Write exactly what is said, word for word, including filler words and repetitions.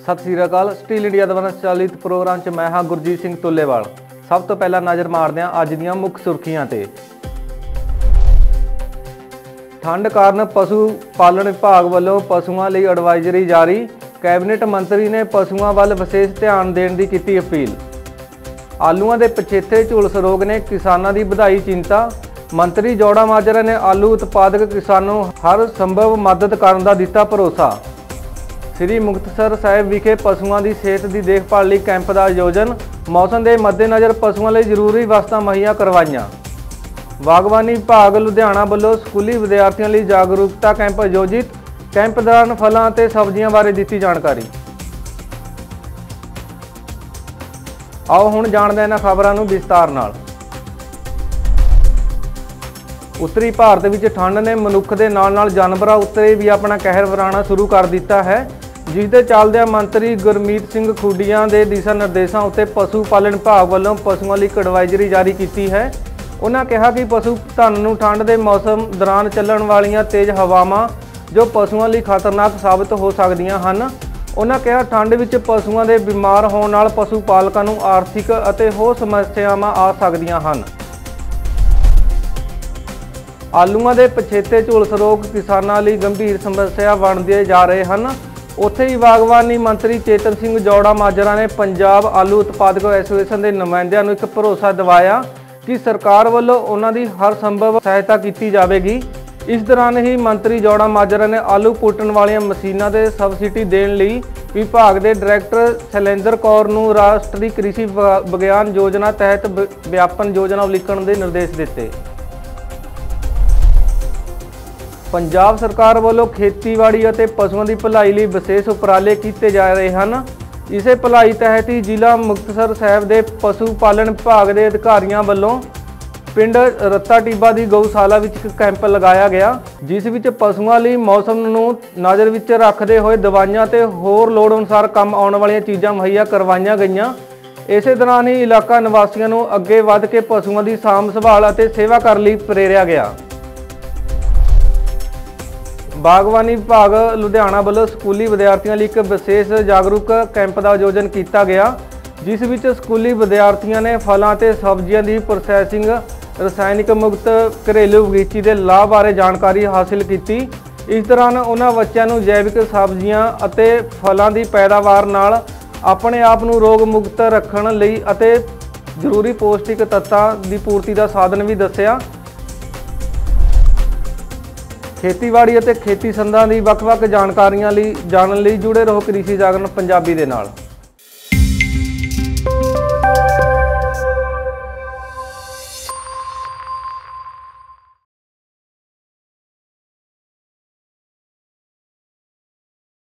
सत श्री अकाल। Steel India द्वारा संचालित प्रोग्राम च मैं हाँ गुरजीत सिंह तुलेवाल। सब तो पहला नज़र मारते हैं अज दीयां मुख सुर्खियां ते। ठंड कारण पशु पालन विभाग वालों पशुओं लई एडवाइजरी जारी। कैबिनेट मंत्री ने पशुओं वाल विशेष ध्यान देने की कीती अपील। आलूआं दे पछेते झुलस रोग ने किसानां दी वधाई चिंता। मंत्री जोड़ा माजरा ने आलू उत्पादक किसानों हर संभव मदद करने का दिता भरोसा। श्री मुक्तसर साहिब विखे पशुओं की सेहत की देखभाल लई कैंप का आयोजन। मौसम के मद्देनज़र पशुओं लई जरूरी वस्तां मुहैया करवाईयां। बागवानी विभाग लुधियाना वालों स्कूली विद्यार्थियों लई जागरूकता कैंप आयोजित। कैंप दौरान फलों ते सब्जियां बारे दी जानकारी। आओ हुण जाणदे हां इन्हां खबरां नूं विस्तार नाल। उत्तरी भारत विच ठंड ने मनुख दे नाल नाल जानवरां उत्ते भी अपना कहर वराना शुरू कर दिता है, जिस दे चलदिआं मंत्री गुरमीत सिंह खुडियां दे दिशा निर्देशों उत्ते पशु पालन विभाग वालों पशुओं लई एडवाइजरी जारी की है। उन्होंने कहा कि पशु धन नूं ठंड के मौसम दौरान चलण वालियां तेज हवावां जो पशुओं लई खतरनाक साबित हो सकदियां हन। उन्होंने कहा ठंड विच पशुओं के बीमार होण नाल पशु पालकां नूं आर्थिक अते होर समस्यावां आ सकदियां हन। आलूआं दे पछेते झुलस रोग किसानां लई गंभीर समस्या बनदे जा रहे हैं। उत्थे ही बागवानी मंत्री चेतन सिंह जोड़ा माजरा ने पंजाब आलू उत्पादक एसोसीएशन के नुमाइंदिਆਂ ਨੂੰ एक भरोसा दिवाया कि सरकार वालों उन्हां दी हर संभव सहायता की जाएगी। इस दौरान ही मंत्री जोड़ा माजरा ने आलू पुट्टण वाली मशीनों से सबसिडी देने लई विभाग के डायरैक्टर शैलेंद्र कौर नूं राष्ट्रीय कृषि विज्ञान योजना तहत व्यापन योजना लिखण के निर्देश दिते। पंजाब सरकार वालों खेतीबाड़ी और पशुओं की भलाई लिए विशेष उपराले किए जा रहे हैं। इस भलाई तहत ही जिला मुक्तसर साहिब के पशु पालन विभाग के अधिकारियों वालों पिंड रत्ता टिब्बा की गऊशाला में एक कैंप लगाया गया, जिस विच पशुओं लिए मौसम नूं नज़र विच रखते हुए दवाइयां ते होर लोड़ अनुसार काम आने वाली चीज़ां मुहैया करवाईयां गईयां। इस दौरान ही इलाका निवासियों नूं अगे वध के पशुओं की साम संभाल और सेवा करने लई प्रेरिया गया। बागवानी विभाग लुधियाना वालों स्कूली विद्यार्थियों लिए एक विशेष जागरूक कैंप का आयोजन किया गया, जिस विच स्कूली विद्यार्थियों ने फलों ते सब्जियों की प्रोसैसिंग रसायनिक मुक्त घरेलू बगीची के लाभ बारे जानकारी हासिल की। इस दौरान उन्होंने बच्चों को जैविक सब्जियां अते फलों की पैदावार नाल अपने आप नूं रोग मुक्त रखण लई अते जरूरी पौष्टिक तत्तां की पूर्ति का साधन भी दस्सिया। खेतीबाड़ी और खेती संदां की वख-वख जानकारियां लई जानन लई जुड़े रहो कृषि जागरण पंजाबी दे नाल।